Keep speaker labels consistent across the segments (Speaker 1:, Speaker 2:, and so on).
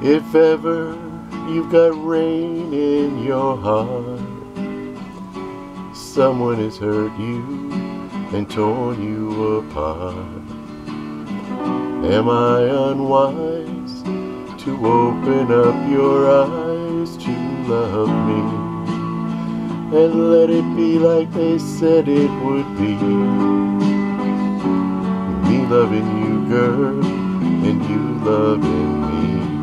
Speaker 1: If ever you've got rain in your heart, someone has hurt you and torn you apart. Am I unwise to open up your eyes to love me and let it be like they said it would be? Me loving you, girl, and you loving me.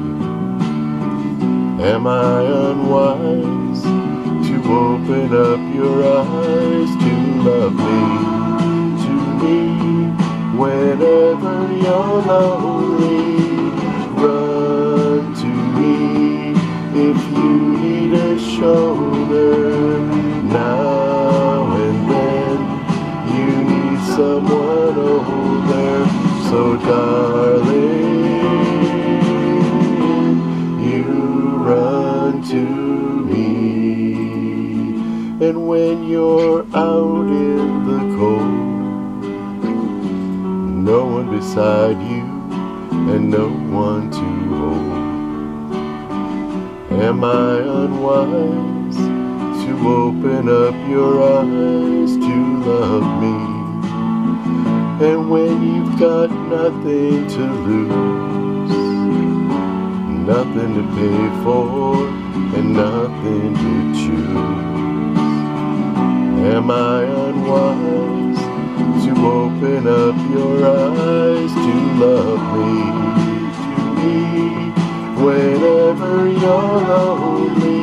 Speaker 1: Am I unwise to open up your eyes to love me? To me, whenever you're lonely, run to me. If you need a shoulder now and then, you need someone older. So darling, run to me. And when you're out in the cold, no one beside you and no one to hold, am I unwise to open up your eyes to love me? And when you've got nothing to lose, nothing to pay for, and nothing to choose, am I unwise to open up your eyes to love me? To me, whenever you're lonely,